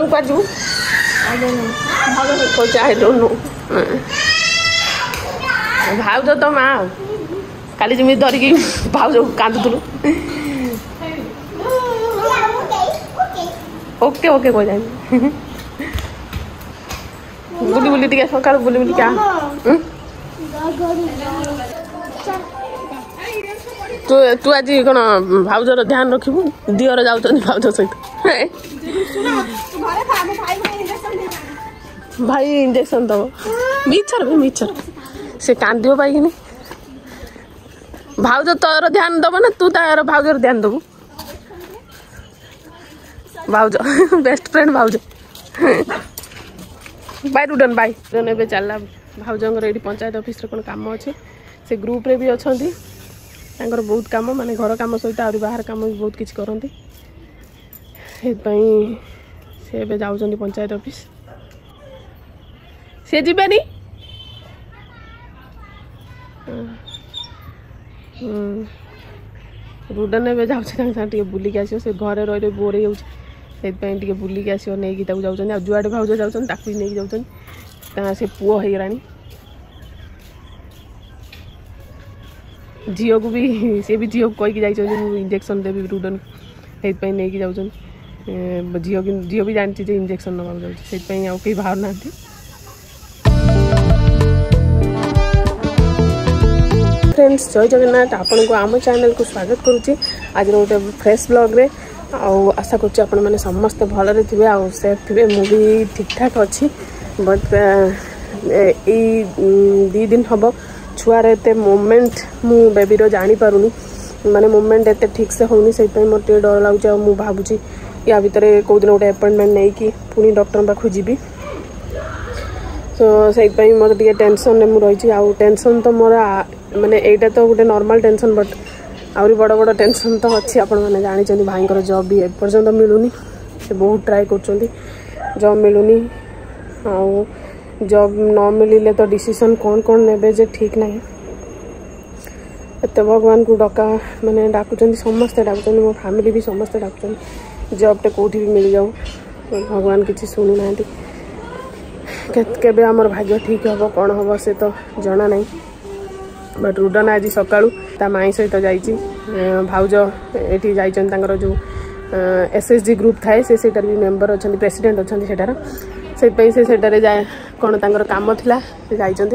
पाजू I don't know भाउज तो माँ काली जमी धरिकी भाउज कांदुलु ओके ओके कह जाए बुली बुली टे सका बुली बुली क्या तू तू आज कौन भाउजर ध्यान रखिबु दियर जाउछ भाउज सहित भाई इंजेक्शन दब मिछर से कांदियो पाई भाउज तोर ध्यान दब ना तू तार भाउजर ध्यान दबु भाउज बेस्ट फ्रेंड भाउज बाय रुडन बाय ए चलला भाउजर ये पंचायत ऑफिस कौन काम अच्छे से ग्रुप रे भी अच्छा बहुत काम माने घर काम सहित आ बाहर काम भी बहुत किसी करती से जाऊँ पंचायत ऑफिस से जीवानी रुडन ए जाऊँ बुलिक आस घरे रही बोर हो से बुलिक आस नहीं जाऊँ जुआड़े भाउज जाऊँ नहीं जाऊँ से पुओ हो गलानी झील को भी सी भी झील को कहीकि इंजेक्शन देवी रुडन से नहीं जाऊँ झील भी जानती इंजेक्शन नवा जाऊँ आउ कहीं बाहर ना फ्रेंड्स जय जगन्नाथ आपण को आम चैनल को स्वागत करुच्ची आज गोटे फ्रेश ब्लॉग रे आशा कर समस्ते भलरे थे आ सेफ थे मुझे ठीक ठाक अच्छी बट दी दिन हम छुआर एत मोमेंट मु बेबीर जानी पारुनी माने मोमेंट एत ठीक से होनी से मोटे डर लगुच मु भावुची या भितर कौ दिन गोटे अपॉइंटमेंट नहीं कि पुणी डॉक्टर पाखु जीवी तो से मत टे टेंशन में रही आउ टेंशन तो मोर माने एटा तो गोटे नॉर्मल टेंशन बट आउरी बड़ बड़ टेंशन तो अच्छी आपण मैंने जानी भाईंकर जॉब भी एपर्यंत मिलूनी से बहुत ट्राए कर जॉब मिलूनी आउ जॉब न मिले तो डिसीजन कौन कौन ने जे ठीक नहीं एत भगवान को डका मैंने डाकुचंदी समस्ते डाकुचंदी मो फैमिली भी समस्ते डाकुचंदी जॉबटे कौटी भी मिल जाऊ भगवान किसी शुणु ना केबे आमर भाग्य ठीक हम कौन हम से तो जना नहीं बट रुडन आज सकाळू ता माई सहित जाइए भाउज ये जाइए जो एसएचजी ग्रुप थाए से भी मेंबर अच्छा प्रेसिडेंट अच्छा सेटार से जाए कौन तांकर काम थिला से जाइए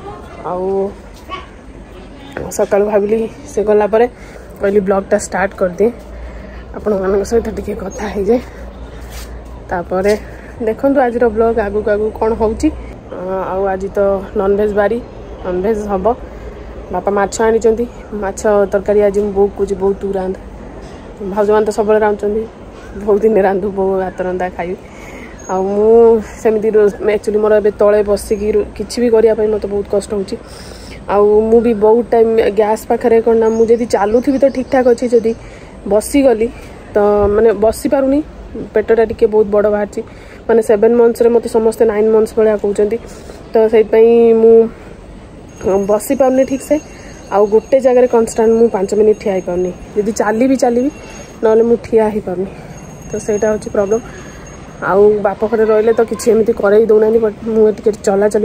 सका भाविली से गला कहली ब्लॉगटा स्टार्ट कर दिए आपण मान सहित टिके कथा हो जाए तापर देखु आज ब्लॉग आगु आगु कौन होची आज तो नॉनवेज बारी नॉनवेज हम बापा माछ आनी माछ तरकारी आज बो को बहुत रांध भाउज मान तो सब रांधुंट बहुत दिन रांधु बो हाथ रंधा खाई आमती एक्चुअली मोर ए तले बसिकी किसी भी करने मत बहुत कष्ट हो भी बहुत टाइम गैस पाखे कौन ना मुझे चलुथी तो ठीक ठाक अच्छी जदि बसीगली तो माने बसी पारुनी पेटटा टी बहुत बड़ बाहर माने 7 मंथ्स मत समस्ते 9 मंथ्स भाया कहते तो से बसी पारनी ठीक से आउ गोटे जगह कन्स्टाट मु 5 मिनट ठिया ही पारनी जदि चली ना मु ठिया ही पारनी तो सहीटा हूँ प्रॉब्लम आउ बाप घरे रहिले तो किसी एमती कर दौना बट मुझे चला चली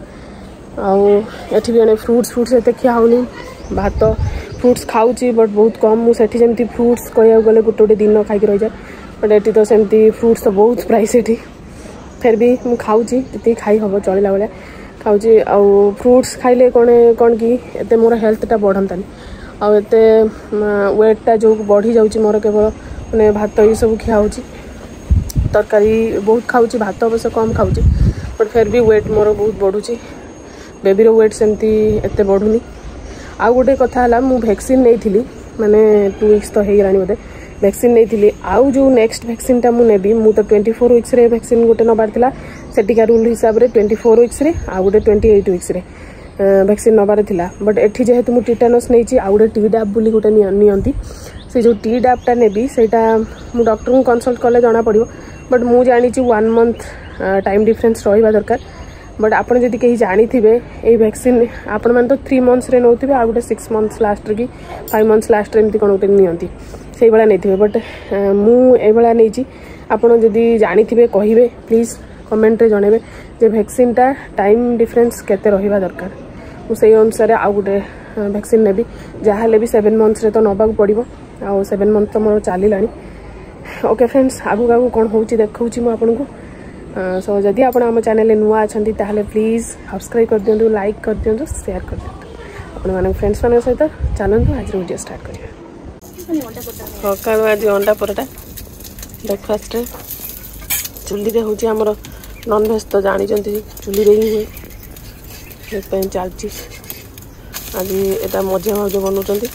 करी भी फ्रुट्स एत खिया होनी भात फ्रुट्स खाऊँ बट बहुत कम मुझे जमी फ्रुट्स कह गले गोटे गोटे दिन खाई रही जाए बट ये तो सेमती फ्रुट्स तो बहुत प्राइस ये फिर भी मुझे खाऊँ जी खाई हम चलला भाया खाऊँ आउ फ्रुट्स खाइले कौन कि एत मोर हेल्थटा बढ़ंतानी आत वेटटा जो बढ़ी जाऊँगी मोर केवल मैंने भात ये सब खिया होची तरकारी बहुत खाऊँ भात अवश्य कम खाऊँ बट फिर भी वेट मोर बहुत बढ़ुची बेबीर वेट सेमती एत बढ़ुनी आउ गोटे कथा है मु वैक्सीन नहीं थी माने 2 वीक्स तो हो बोधे वैक्सीन नहीं थी आउ जो नेक्स्ट वैक्सीनटा मु नेबी मु तो 24 वीक्स रे वैक्सीन गोटे नबार थिला सेटिका रूल हिसाब रे 24 वीक्स रे आ गोटे 28 वीक्स रे वैक्सीन नबार थिला बट एठी जेहेतु मु टिटानस नहीं आ गोटे टी डैप बोली गोटे नियंती से जो टी डैपटा नेबी सेटा मु डॉक्टर को कंसल्ट कले जना पड़िबो बट मु जानी 1 मंथ टाइम डिफरेंस रहिबा दरकार बट आपड़ जदि कहीं जानी थे ये वैक्सीन आपण मैंने तो 3 मंथ्स रे नौथे आ गोटे 6 मंथ्स लास्ट कि 5 मंथ्स लास्ट एमती कौन गोटे नियंती से भाया नहीं थे बट मुझे नहीं ଆପଣ ଯଦି ଜାଣିଥିବେ କହିବେ ପ୍ଲିଜ୍ କମେଣ୍ଟରେ ଜଣେଇବେ ଯେ ଭ୍ୟାକ୍ସିନ୍ଟା ଟାଇମ୍ ଡିଫରେନ୍ସ କେତେ ରହିବା ଦରକାର। ମୁଁ ସେଇ ଅନୁସାରେ ଆଉ ଗୋଟେ ଭ୍ୟାକ୍ସିନ୍ ନେବି। ଯାହାହେଲେ ବି 7 ମନ୍ଥ୍ସରେ ତ ନେବାକୁ ପଡ଼ିବ। ଆଉ 7 ମନ୍ଥ ତ ମୋର ଚାଲିଲାଣି। ओके फ्रेंड्स आगू आगू कौन हो देखा मैं आपको सो जदि आप चैनल नुआ अच्छा ताहले प्लीज सब्सक्राइब कर दिंतु लाइक कर दिंतु शेयर कर दिंतु अपन फ्रेंड्स मान सहित चलते आज वीडियो स्टार्ट करिए। सकाल आज अंडा परोटा ब्रेकफास्ट चुली रे होची हमर नॉनवेज तो जानी चुली रे ही हुए चलती आज एटा मजा मजा बनाऊँ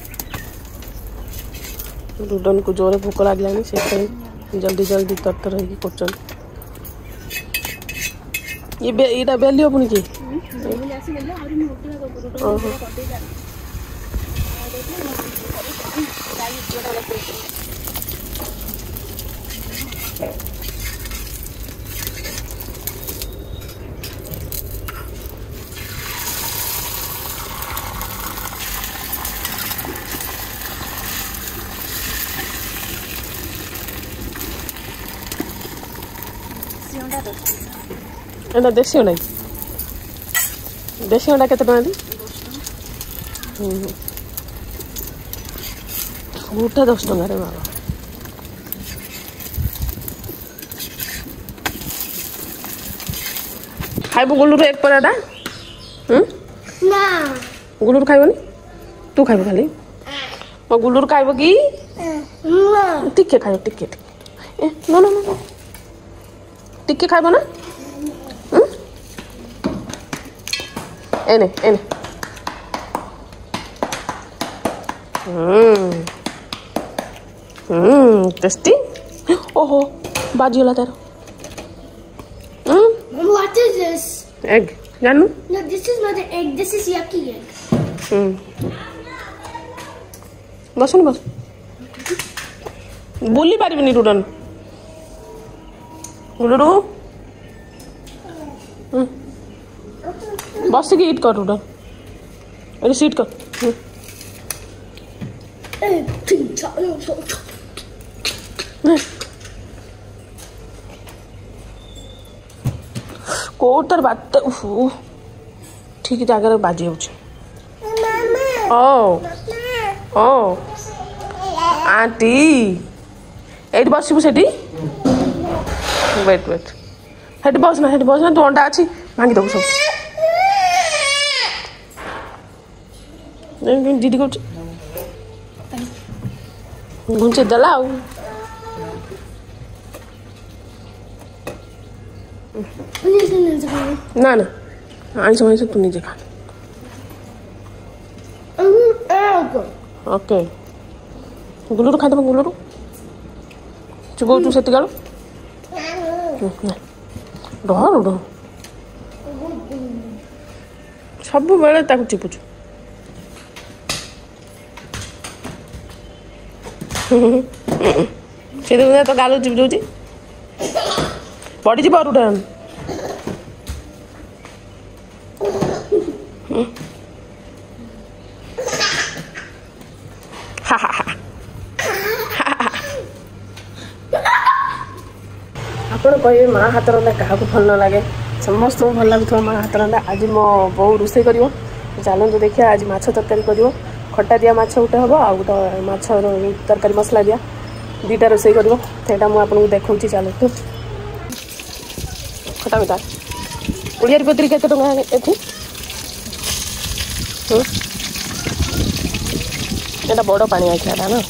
रुडन को जोर भोक लगलानी से जल्दी जल्दी तरतर कर ये बेली पुणी कि एटा देसी अंडा केते टका दी गोटा 10 टका रे बाबा। खाइबो गुलुर एक पराटा ना गुलुर खाइबनी तू खाइबो खाली मो गुलुर खाइबो की ना टिके खाइबो टिके नो नो नो टिके खाइबो ना एने एने टेस्टी ओहो बाजीला तार What is this? एग जानू No, this is not an egg. This is yucky egg. बस बस बोली पारिबनी रुडन गुलुरु बस के ईट कर रुडन अरे सीट कर कोटर बात ठीक जगह बाजी हो आंटी एट बसबू से वेट वेट हेटी बस ना तू अंडा अच्छी भांगी दबू सब दीदी कौच घुंचे देला ना ना आइस आइस तू निजे खा ओके गुलुरु खाई दबा गुलुरु चुगो तू सेती गालो रह रुड सब बेले ताकू चिपुचु से तो गाल चिप जाऊँ पड़ी रुटा ଆପଣ କହିବେ ମା ହାତ ରନ୍ଧା କାହାକୁ ଭଲ ନ ଲାଗେ ସମସ୍ତଙ୍କୁ ଭଲ ଲାଗୁଥିବ ମା ହାତ ରନ୍ଧା। ଆଜି ମୋ ବୋଉ ରୋଷେଇ କରିବ ଚାଲନ୍ତୁ ଦେଖିବା ଆଜି ମାଛ ତରକାରୀ କରିବ ଖଟା ଦିଆ ମାଛ ଗୋଟେ ହେବ ଆଉ ଗୋଟେ ମାଛର ତରକାରୀ ମସଲା ଦିଆ ଦୁଇଟା ରୋଷେଇ କରିବ ସେଇଟା ମୁଁ ଆପଣଙ୍କୁ ଦେଖାଉଛି ଚାଲନ୍ତୁ। ଖଟା ମିଠା ଓଡ଼ିଆରେ ପତ୍ରୀ କେତେ ଟଙ୍କା ଏଠି ଏଇଟା ବଡ଼ ପାଣି ଆଖିଆଟା ନା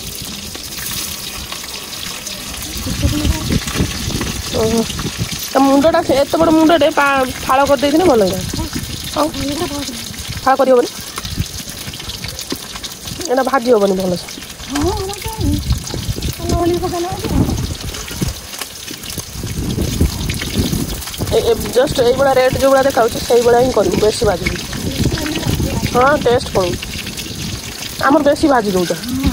मुंडा एत बड़ मुंडे फाड़ कर दे भल फाड़ कर एटा भाजी हेनी भल जस्ट ये रेट जो भाया देखा से भाया ही कर बेसी भाजी हाँ टेस्ट पड़ू आमर बेसी भाजी दौचा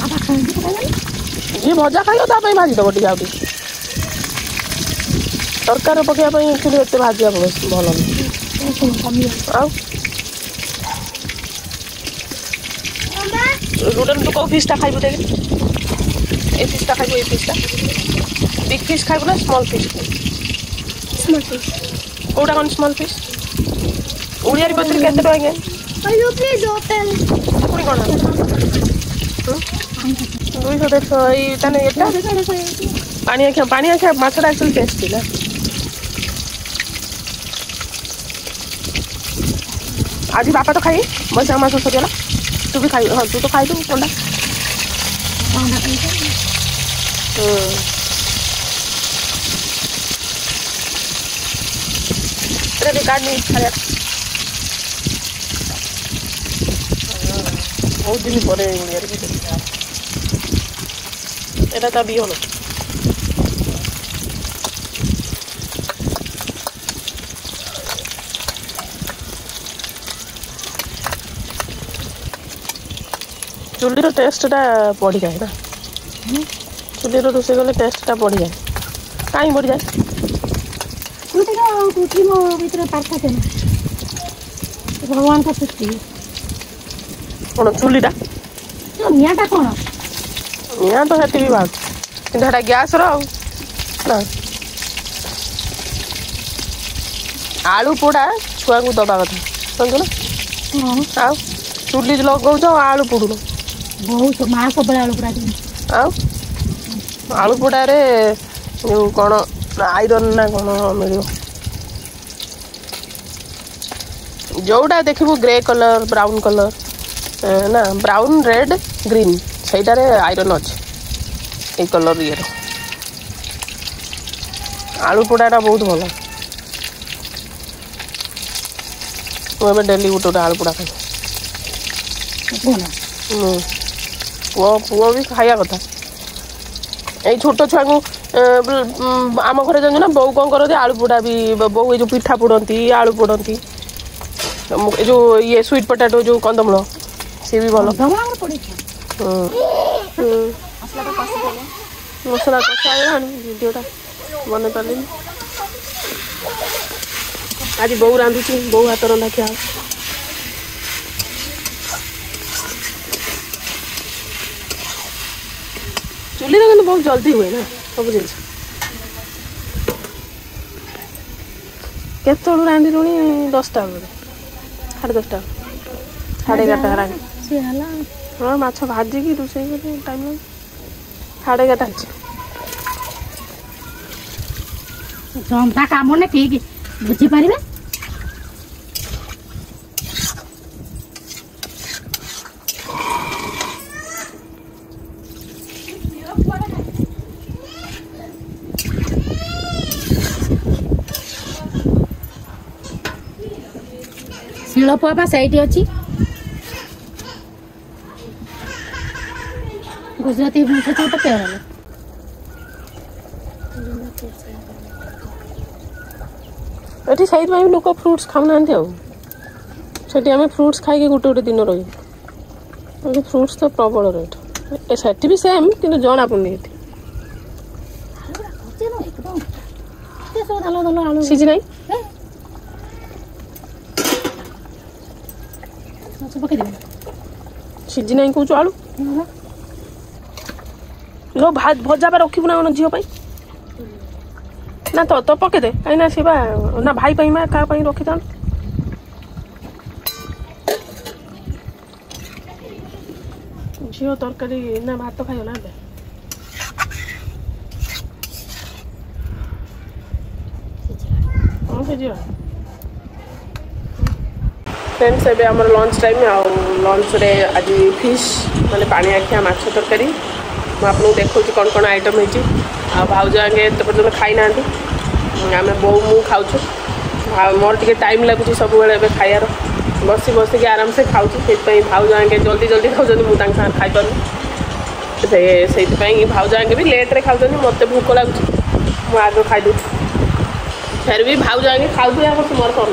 जी भजा खाई भाजी दब टे आउ तरकार पकड़ा एक्चुअली एत भाजा भल रुडन तू कौ फिसटा खाइबू देख ए फिसटा खाइबू ए फिसटा बिग फिश खाइबु ना स्मॉल फिश Small fish. कोटा कौन स्मॉल फिश ओडिया रे पचर केते टका के Are you please open? पुनी कोन 250 ई तने एटा पानी आखिया माछटा एक्चुअली टेस्टी ना आज बापा तो खाई बस माछ सरियाला तू भी खाई हाँ तू तो खाई तू अंडा कार्ड नहीं खाया बहुत दिन पर এটা তা বিয়ে হলো चुलीर टेस्टा बढ़ी जाए ना चुलीर रोषे गले टेस्टा बढ़ी जाए कहीं बढ़ी जाए भगवान का सृष्टि कौन चुलीटा निआटा कौन निआ तो हेती भी बात कि गैस ना आलू पोड़ा छुआ को दबा कथा समझ ना आ चुली लगौच आलू पोड़ू बहुत माँ सब आलू पोड़ा आलू पोड़े कौन आयरन ना कौन मिल जोटा देखू ग्रे कलर ब्राउन कलर ना ब्राउन रेड ग्रीन सहीटार आयरन अच्छे ये कलर ये आलू पोड़ाटा बहुत भल मुझे डेली गोटे गोटे आलू पोड़ा खाई पुआ भी खाया कथा यही छोट छुआ को आम घर जान ना बो कौन करती आलू पोड़ा भी बो ये जो पिठा पोड़ती आलू पोड़ती जो ये स्वीट पोटैटो जो कंदमूल सी भी भल मसला कषा भिडियोटा बन पारे आज बो रांधुची बो हाथ रंधा खिया चुली तो बहुत जल्दी हुए ना सब जिन केत रांधि लुणी 10टा बजे 10:30 11:30 हाँ माछ भाजिकी रोषे टाइम लगे 11:30 जंता काम ने ठीक बुझी पारे शिल पुआ सही अच्छी गुजराती भाषा तो पेड़ ये सही लोक फ्रुट्स खाऊ ना आम फ्रुट्स खाई गोटे गोटे दिन रही फ्रुट्स तो प्रबल रेट से भी सेम कि जना पड़नी सीझी ना सीझी ना कौच आलू लो भात भजा बा रखी ना झील ना तो पकईदे कहीं ना सीबा ना भाई क्या रखी था झील तरकारी ना भात खाई ना फ्रेंड्स एबे हमर लंच टाइम लंच रे आज फिश माने पानी आखिया माछ तरकारी मुझे आपको देखा कौन कौन आइटम होती भाउज आगे एत पर्यटन खाई ना आम बो मु खाऊ मोर टे टाइम लगुच सब खायार बसी बसिक आराम से खाऊँ से भाउज आगे जल्दी जल्दी खाऊँ मुझे खाई पार से भाउज आगे भी लेट्रे खाऊँ मत भोक लगुच मुझे आगे खाईदे फिर भी भाउज आगे खाऊ मोर कर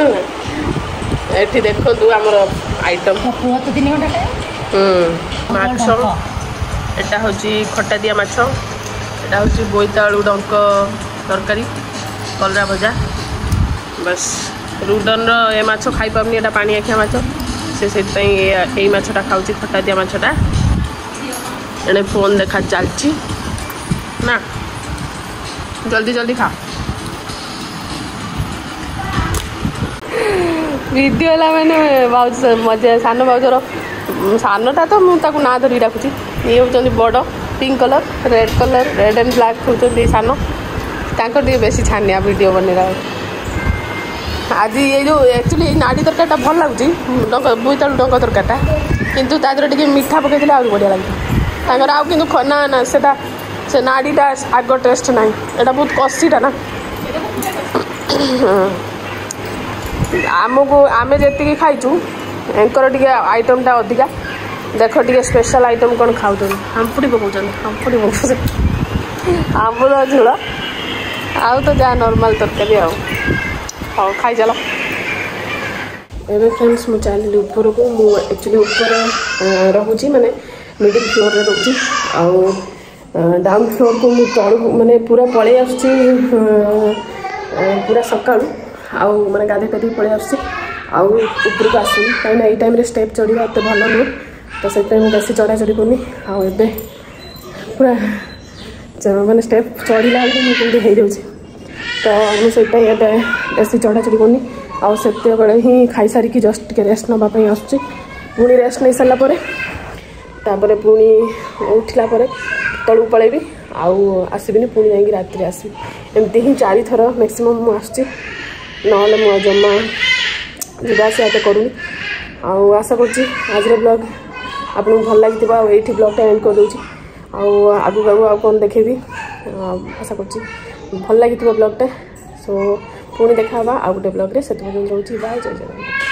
ये देखु आमर आइटम माछ एटा हूँ खटा दिया माछ एटा हूँ बोईतालु डंक तरकारी कलरा भजा बस रुडन ये माछ खाई पारनी एटा पानी आखिया माछ से यही माछटा खाऊँ खटा दिया माछटा एने फोन देखा चलची ना जल्दी जल्दी खा वीडियो है मैंने भाज मजा सान भाउजर सानटा तो मुझे ना धरिक डाकुची ये हूँ बड़ pink colour red and black होती सान तांकर बेसी छानिया वीडियो बनवा आज ये जो एक्चुअली नाड़ी तरकारीटा भल लगुच बोईतालु डंक तरकारीटा किंतु तादर टे मीठा पकई आज बढ़िया लगे तांकर आउ किंतु ना ना से नाड़ीटा आग टेस्ट ना यहाँ बहुत कष्टीटा ना आमको आम जी खाइचु एंकर टे आइटमटा अधिका देख टे स्पेशल आइटम कौन खाऊ हांपुड़ी पकाउछन हांपुड़ी पकाउछन आंबुल झोल आउ तो जहाँ नॉर्मल तरकारी आउ हाँ खाई चल एवं फ्रेंड्स मुझे चली ऊपर को एक्चुअली ऊपर रोचे माने मिडिल फ्लोर रे रोचे आउ डाउन फ्लोर को मुझे तलू माने पूरा पलि आसुची पूरा सका आउ माने गाधे पाधे पलि आसुची आउ ऊपर को आसुनी कहीं ये टाइम स्टेप चढ़ा एत भल नुह तो से बेसी चढ़ा चढ़ी करनी आउ ए पूरा मैंने स्टेप चढ़ला मुझे हो जाऊँ तो मुझे बेसी चढ़ा चढ़ी करनी आते ही खाई सारिकी जस्ट टे रेस्ट नापी आसुची पुणी रेस्ट नहीं सारापर तापर पुणी उठला तलू पलैबी आसबिनी पुणी जाकि राति आसबी एमती ही 4 थर मैक्सिमम मुझे ना जमा जावास करूनी आशा करुँची आज ब्लॉग आपको भल लगी ये ब्लॉगटा एंड कर दूँगी आगू कौन देखेबी आशा करुँची भल लगी ब्लॉगटा सो पुणी देखा आउ गोटे ब्लॉग रे से रोचे बाय जय जगन्नाथ।